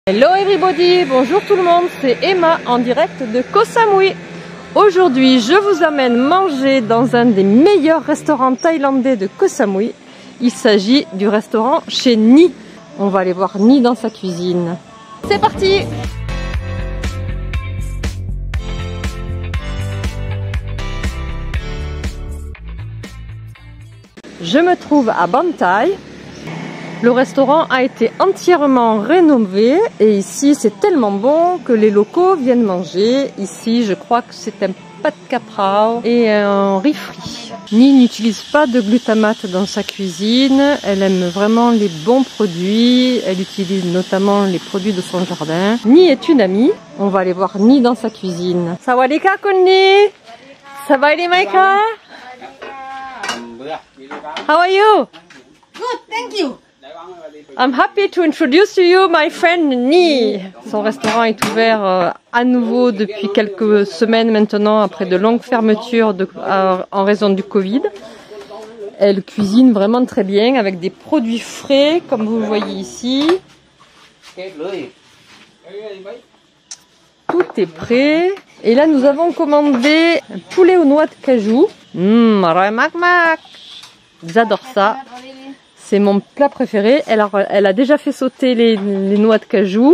Hello everybody, bonjour tout le monde, c'est Emma en direct de Koh Samui. Aujourd'hui, je vous amène manger dans un des meilleurs restaurants thaïlandais de Koh Samui. Il s'agit du restaurant chez Nhi. On va aller voir Nhi dans sa cuisine. C'est parti! Je me trouve à Ban Thai. Le restaurant a été entièrement rénové et ici c'est tellement bon que les locaux viennent manger. Ici je crois que c'est un pad kaprao et un riz frit. Nhi n'utilise pas de glutamate dans sa cuisine, elle aime vraiment les bons produits, elle utilise notamment les produits de son jardin. Nhi est une amie, on va aller voir Nhi dans sa cuisine. Sawadika Kunni! Sawadee Maika! How are you? Good, thank you. I'm happy to introduce to you my friend Nhi. Son restaurant est ouvert à nouveau depuis quelques semaines maintenant, après de longues fermetures en raison du Covid. Elle cuisine vraiment très bien avec des produits frais, comme vous le voyez ici. Tout est prêt. Et là, nous avons commandé un poulet aux noix de cajou. J'adore ça. C'est mon plat préféré. Elle a déjà fait sauter les noix de cajou.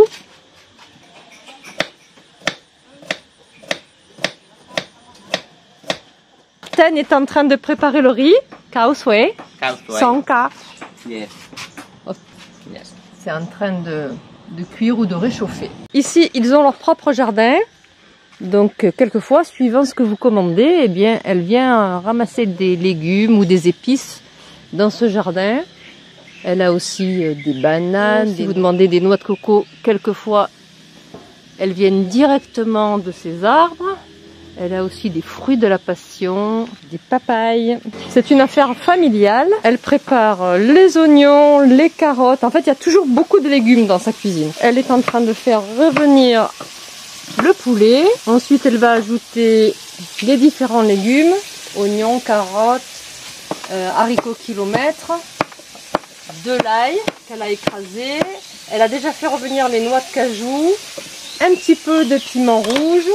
Ten est en train de préparer le riz. Kaosway. Sanka. Yes. C'est en train de cuire ou de réchauffer. Ici, ils ont leur propre jardin. Donc, quelquefois, suivant ce que vous commandez, eh bien, elle vient ramasser des légumes ou des épices dans ce jardin. Elle a aussi des bananes. Si vous demandez des noix de coco, quelquefois, elles viennent directement de ces arbres. Elle a aussi des fruits de la passion, des papayes. C'est une affaire familiale. Elle prépare les oignons, les carottes. En fait, il y a toujours beaucoup de légumes dans sa cuisine. Elle est en train de faire revenir le poulet. Ensuite, elle va ajouter les différents légumes. Oignons, carottes, haricots kilomètres. De l'ail qu'elle a écrasé. Elle a déjà fait revenir les noix de cajou. Un petit peu de piment rouge.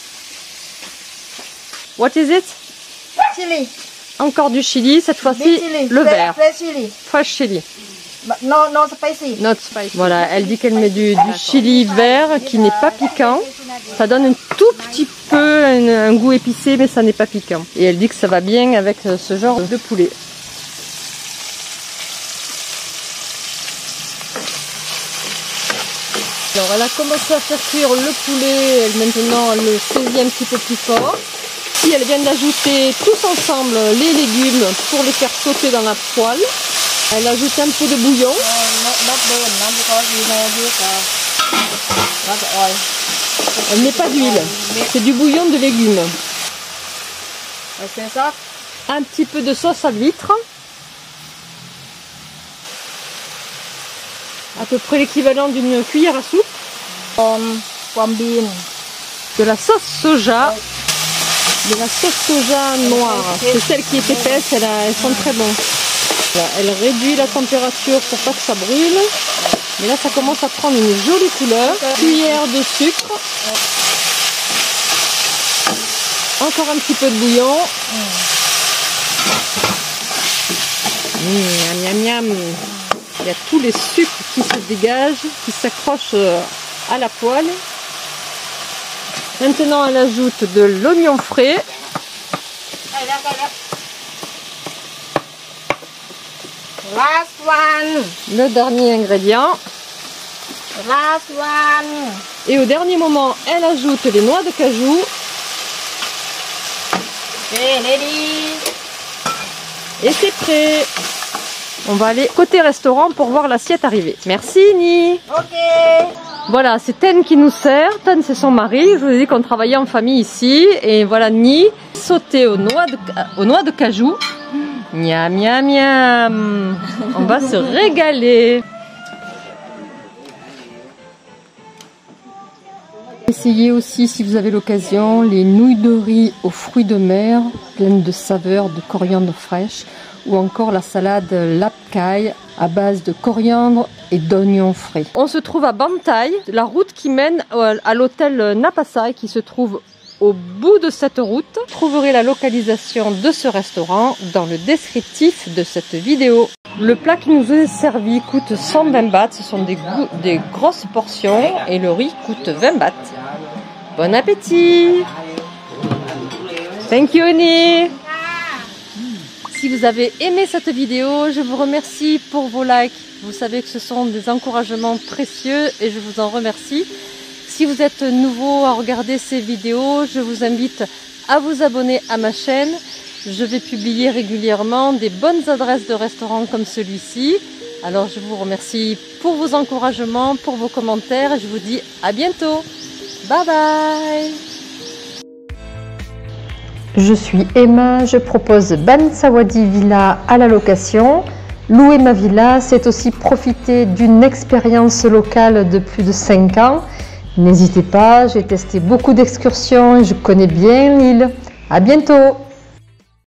What is it? Chili. Encore du chili, cette fois-ci le vert. Fresh chili. Fresh chili. No spicy. Not spicy. Voilà, elle dit qu'elle met du chili vert qui n'est pas piquant. Ça donne un tout petit peu un goût épicé, mais ça n'est pas piquant. Et elle dit que ça va bien avec ce genre de poulet. Alors elle a commencé à faire cuire le poulet, maintenant elle le saisit un petit peu plus fort. Puis elle vient d'ajouter tous ensemble les légumes pour les faire sauter dans la poêle. Elle ajoute un peu de bouillon. Elle met pas d'huile, c'est du bouillon de légumes. Un petit peu de sauce à l'huître. À peu près l'équivalent d'une cuillère à soupe. De la sauce soja. De la sauce soja noire. C'est celle qui est épaisse, elles sont très bonnes. Voilà, elle réduit la température pour pas que ça brûle. Mais là, ça commence à prendre une jolie couleur. Cuillère de sucre. Encore un petit peu de bouillon. Miam, miam, miam. Il y a tous les sucres qui se dégagent, qui s'accrochent à la poêle. Maintenant, elle ajoute de l'oignon frais. Last one. Le dernier ingrédient. Last one. Et au dernier moment, elle ajoute les noix de cajou. Okay, ready. Et c'est prêt. On va aller côté restaurant pour voir l'assiette arriver. Merci Nhi. Ok. Voilà, c'est Ten qui nous sert. Ten, c'est son mari. Je vous ai dit qu'on travaillait en famille ici. Et voilà Nhi, sauté aux noix de cajou. Miam, miam, miam. On va se régaler. Essayez aussi, si vous avez l'occasion, les nouilles de riz aux fruits de mer, pleines de saveurs, de coriandre fraîche, ou encore la salade lap kai à base de coriandre et d'oignons frais. On se trouve à Bantai, la route qui mène à l'hôtel Napasai qui se trouve au bout de cette route. Vous trouverez la localisation de ce restaurant dans le descriptif de cette vidéo. Le plat qui nous est servi coûte 120 bahts, ce sont des grosses portions et le riz coûte 20 bahts. Bon appétit! Thank you, Oni! Si vous avez aimé cette vidéo, je vous remercie pour vos likes. Vous savez que ce sont des encouragements précieux et je vous en remercie. Si vous êtes nouveau à regarder ces vidéos, je vous invite à vous abonner à ma chaîne. Je vais publier régulièrement des bonnes adresses de restaurants comme celui-ci. Alors je vous remercie pour vos encouragements, pour vos commentaires et je vous dis à bientôt. Bye bye! Je suis Emma, je propose Bansawadi Villa à la location. Louer ma villa, c'est aussi profiter d'une expérience locale de plus de 5 ans. N'hésitez pas, j'ai testé beaucoup d'excursions et je connais bien l'île. À bientôt!